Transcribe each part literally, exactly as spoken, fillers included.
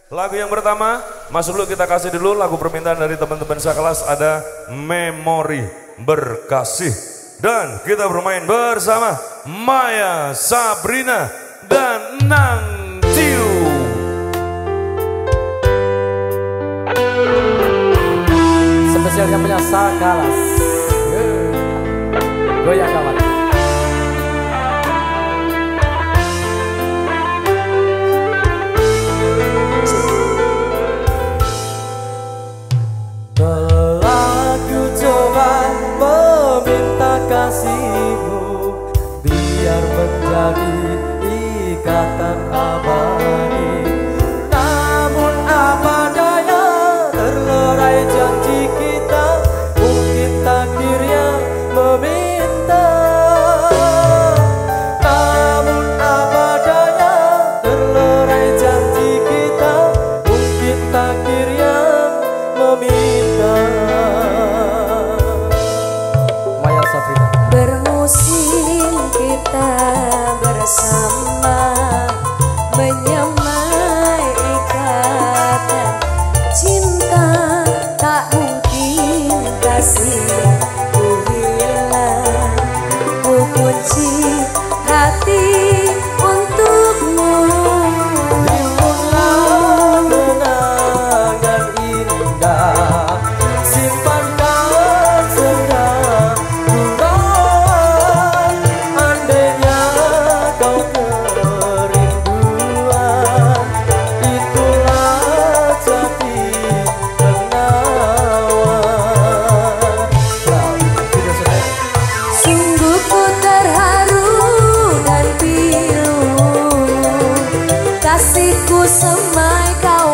Lagu yang pertama, Mas dulu kita kasih dulu lagu permintaan dari teman-teman sekelas ada Memori Berkasih. Dan kita bermain bersama Maya, Sabrina, dan Nang Tiu. Spesial yang punya Sakalas. Goyang kawan. Telah ku coba meminta kasihmu, biar menjadi ikatan abadi. Namun apa daya, terlerai janji kita, mungkin takdir yang meminta. Namun apa daya, terlerai janji kita, mungkin takdir yang meminta. Maya, Sabrina. Bermusim kita bersama, menyamai ikatan cinta, tak mungkin kasih ku hilang. Ku kunci hati untukmu. Himpunlah kenangan indah, simpankan sedang ku rawat. Andainya kau kerinduan, itulah jati penawan. Sungguh ku terharu dan pilu, kasihku semai kau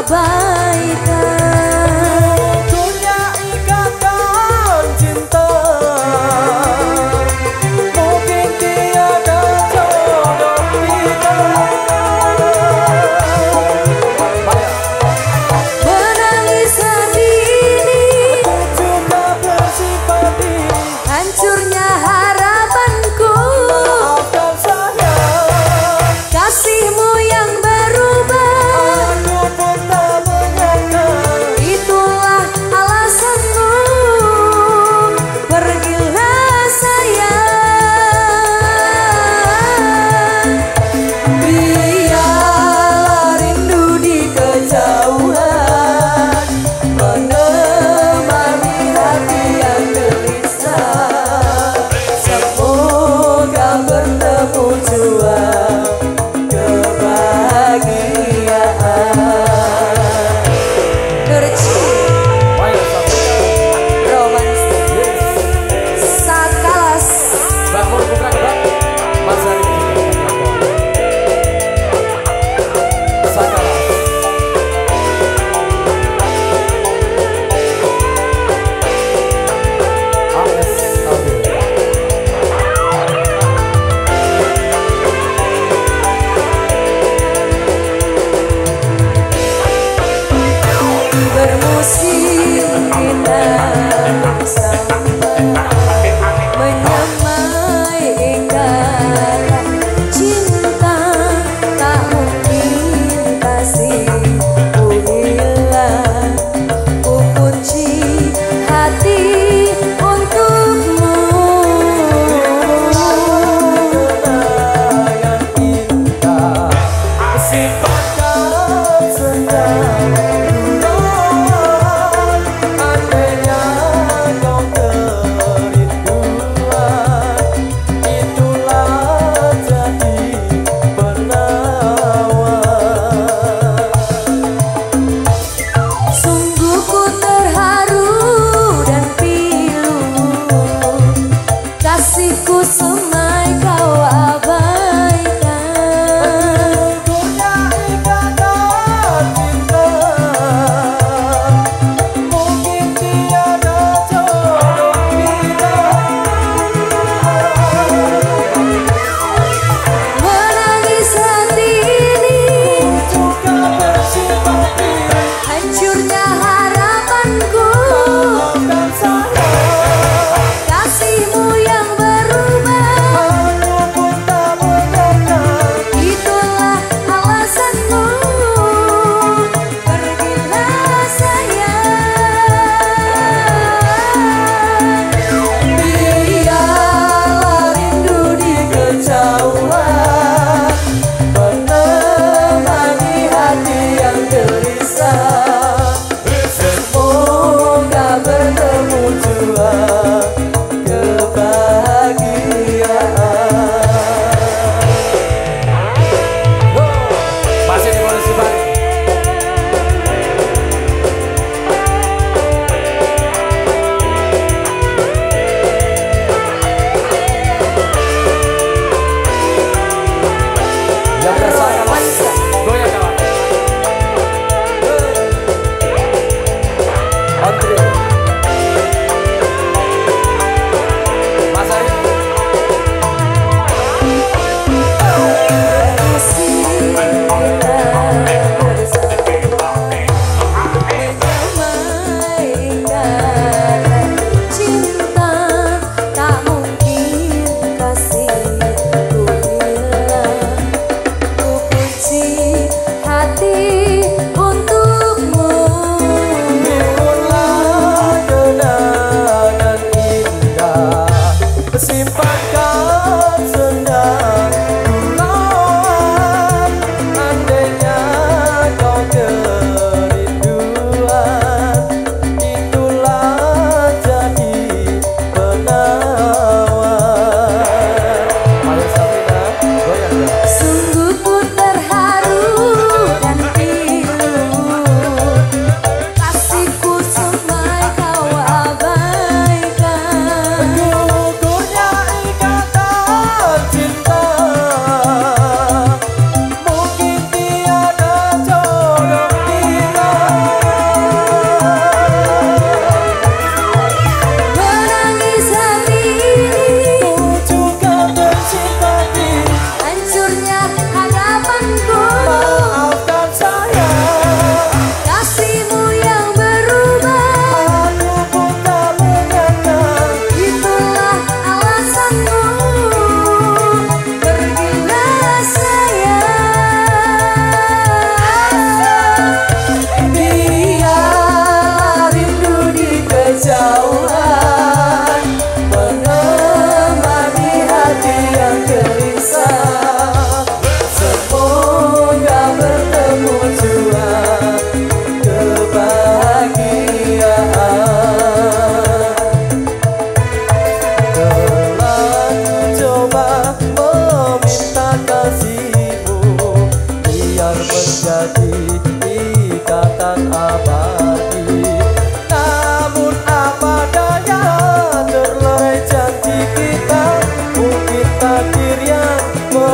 abaikan. Punya ikatan cinta, mungkin tiada jodoh kita. Menangis sendiri, Juga bersimpati, hancurnya harapanku. maafkan saya, Kasihmu yang berubah, aku pun tak menyangka. itulah alasanmu. Pergilah sayang, Biarlah rindu di kejauhan menemani hati yang gelisah. Semoga bertemu jua kebahagiaan. tercium romantis Sakalas. Bangun bukan bang, Mas Ari Sakalas. Anes Abel. Bermusim kita bersama, menyamai ikatan cinta, tak mungkin kasih ku hilang. Ku kunci hati untukmu. Kenangan indah, simpankan sedang ku rawat. Andainya kau kerinduan, itulah jati penawan. Sungguh ku terharu dan pilu, kasihku semai kau abaikan. Punya ikatan cinta,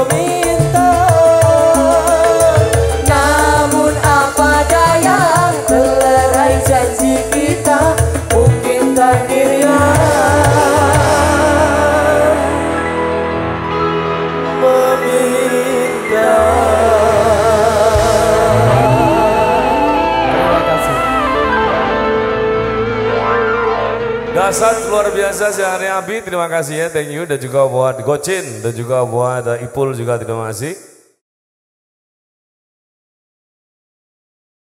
meminta, namun apa daya, melerai janji kita, mungkin takdir yang meminta. Terima kasih. Dasar luar biasa Syahri Abi, terima kasih ya, thank you. Dan juga buat Gocin, dan juga buat uh, Ipul juga terima kasih.